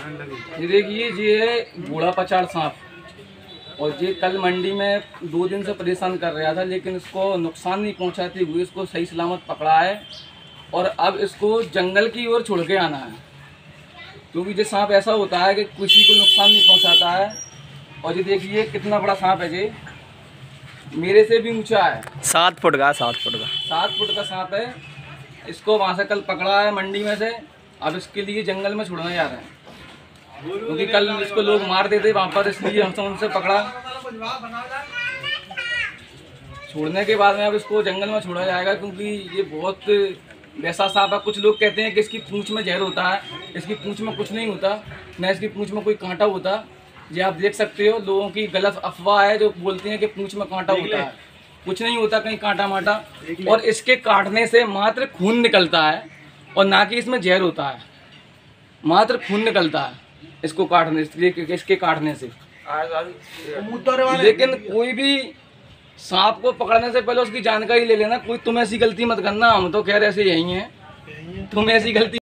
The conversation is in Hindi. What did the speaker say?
ये देखिए, ये है बूढ़ा पचाड़ सांप और ये कल मंडी में 2 दिन से परेशान कर रहा था, लेकिन इसको नुकसान नहीं पहुंचाते हुए इसको सही सलामत पकड़ा है और अब इसको जंगल की ओर छोड़ के आना है, क्योंकि ये सांप ऐसा होता है कि किसी को नुकसान नहीं पहुंचाता है। और ये देखिए कितना बड़ा सांप है, ये मेरे से भी ऊंचा है, 7 फुट का 7 फुट का सांप है। इसको वहाँ से कल पकड़ा है मंडी में से, अब इसके लिए जंगल में छोड़ने जा रहे हैं, क्योंकि कल इसको लोग मार देते वहाँ पर, इसलिए हमसे उनसे पकड़ा। छोड़ने के बाद में अब इसको जंगल में छोड़ा जाएगा, क्योंकि ये बहुत वैसा सांप है। कुछ लोग कहते हैं कि इसकी पूंछ में जहर होता है, इसकी पूंछ में कुछ नहीं होता, न इसकी पूंछ में कोई कांटा होता। ये आप देख सकते हो, लोगों की गलत अफवाह है जो बोलते हैं कि पूंछ में कांटा होता है, कुछ नहीं होता कहीं कांटा माटा। और इसके काटने से मात्र खून निकलता है और ना कि इसमें जहर होता है, मात्र खून निकलता है इसको काटने इसके काटने से। लेकिन कोई भी सांप को पकड़ने से पहले उसकी जानकारी ले लेना। कोई तुम ऐसी गलती मत करना, हम तो खैर ऐसे यही हैं, तुम ऐसी गलती